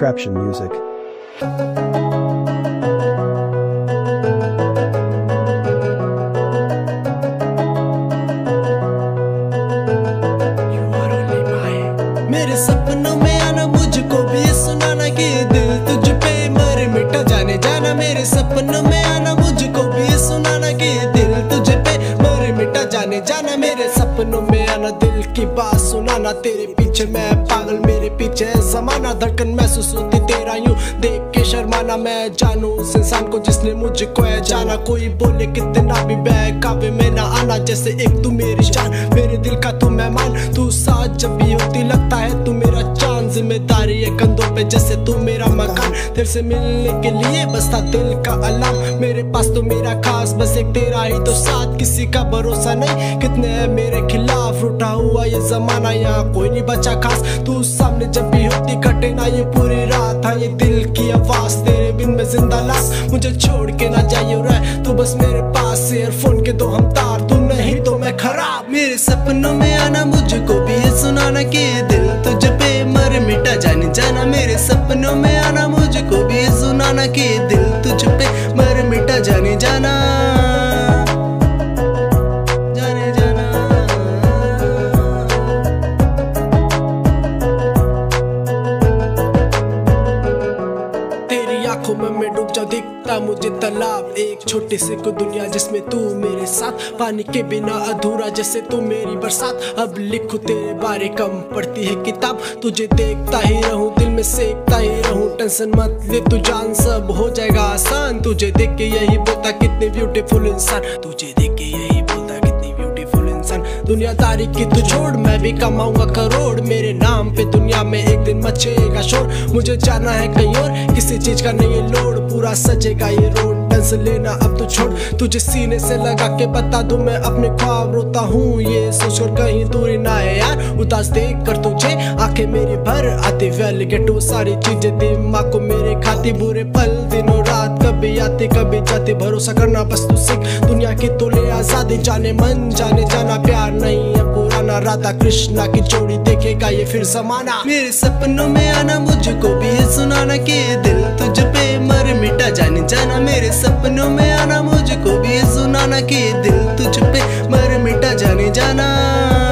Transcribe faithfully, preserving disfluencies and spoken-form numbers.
Traption music. मेरे सपनों में आना, मुझको भी सुनाना कि दिल तुझ पे मर मिटा जाने जाना। मेरे सपनों में आना, मुझको भी सुनाना कि दिल तुझ पे मर मिटा जाने जाना। मेरे सपनों में आना, दिल की बात सुनाना। तेरे पीछे मैं पागल, मेरे पीछे जमाना। धड़कन महसूस होती तेरा यूं देख के शर्माना। मैं जानू उस इंसान को जिसने मुझको है जाना। कोई बोले कितना भी बहकावे में ना आना। जैसे एक तू मेरी जान, मेरे दिल का तू मेहमान। तू साथ जब भी होती लगता है तू मेरा चांद। जिम्मेदारी है कंधों पे जैसे तू मेरा मकान। तेरे से मिलने के लिए बस था दिल का अलार्म। मेरे पास तो मेरा खास बस एक तेरा ही तो साथ। किसी का भरोसा नहीं, कितने है मेरे खिलाफ। रूठा हुआ ये जमाना, यहाँ कोई नहीं बचा खास। तू सामने जब भी होती कटे ना ये पूरी रात। हाँ ये दिल की आवाज, तेरे बिन में जिंदा लाश। मुझे छोड़ के ना जाइए रह तू बस मेरे पास। ईयरफोन के दो हम तार, तू नहीं तो मैं खराब। मेरे सपनों में आना, मुझको भी ये सुनाना कि दिल तुझ पे मर मिटा जाने जाना। मेरे सपनों में आना, मुझको भी ये सुनाना कि दिल तुझ पे मर मिटा जाने जाना। जाने जाना तेरी आंखों में मैं डूब जाऊं, दिखता मुझे तालाब। एक छोटी सी को दुनिया जिसमें तू मेरे साथ। पानी के बिना अधूरा जैसे तू मेरी बरसात। अब लिखूं तेरे बारे, कम पढ़ती है किताब। तुझे देखता ही रहूं, दिल में सेकता ही रहूं। टेंशन मत ले तू जान, सब हो जाएगा आसान। तुझे देख के यही बोलता कितने ब्यूटीफुल इंसान। तुझे देख के यही बोलता कितनी ब्यूटीफुल इंसान। दुनियादारी की तू छोड़, मैं भी कमाऊंगा करोड़। मेरे नाम पे दुनिया में एक दिन मचेगा शोर। मुझे जाना है कहीं और, किसी चीज का नहीं है लोड। पूरा सजेगा ये रोड, टेंशन लेना अब तो छोड़। तुझे सीने से लगा के बता दूं मैं अपने ख्वाब। रोता हूँ ये सोचकर कहीं दूरी ना है यार। उदास देख कर तुझे आंखें मेरी भर आती। वेल गेट वो सारी चीजें दिमाग को मेरे खाती। बुरे पल दिनों रात कभी आती कभी जाती। भरोसा करना बस तू सीख, दुनिया की तो ले आजादी। जाने मन जाने जाना, प्यार नहीं है पुराना। राधा कृष्णा की जोड़ी देखेगा ये फिर जमाना। मेरे सपनों में आना, मुझको भी ये सुनाना कि दिल तुझ पे मर मिटा जाने जाना। मेरे सपनों में आना, मुझको भी ये सुनाना कि दिल तुझ पे मर मिटा जाने जाना।